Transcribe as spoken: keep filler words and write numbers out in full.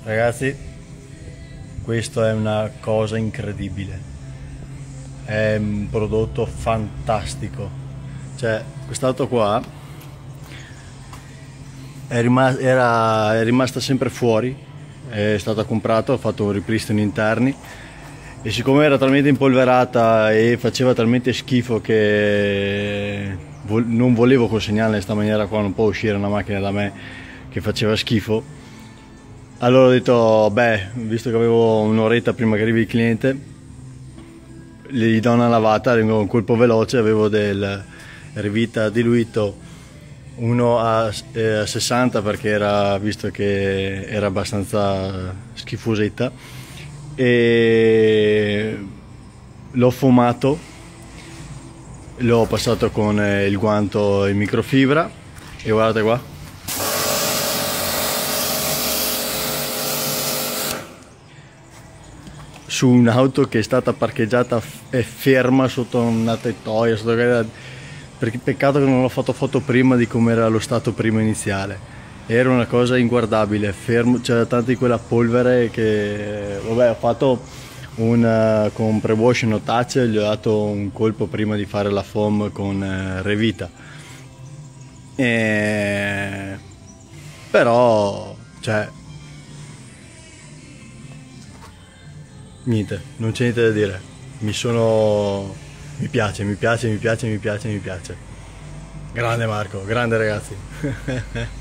Ragazzi, questo è una cosa incredibile, è un prodotto fantastico. Cioè, quest'auto qua è, rimas era, è rimasta sempre fuori, è stata comprata, ho fatto un ripristino interni e siccome era talmente impolverata e faceva talmente schifo che vo non volevo consegnarla in questa maniera qua, non può uscire una macchina da me che faceva schifo. Allora ho detto, beh, visto che avevo un'oretta prima che arrivi il cliente, gli do una lavata, arrivo un colpo veloce, avevo del Revita diluito uno a sessanta perché era, visto che era abbastanza schifosetta, e l'ho fumato, l'ho passato con il guanto in microfibra e guardate qua. Su un'auto che è stata parcheggiata e ferma sotto una tettoia, sotto... perché peccato che non l'ho fatto foto prima di come era lo stato prima iniziale. Era una cosa inguardabile, fermo, c'era tanta di quella polvere che vabbè, ho fatto un uh, con pre-wash no touch, gli ho dato un colpo prima di fare la foam con uh, Revita, e... però cioè niente, non c'è niente da dire, mi sono... mi piace, mi piace, mi piace, mi piace, mi piace. Grande Marco, grande ragazzi.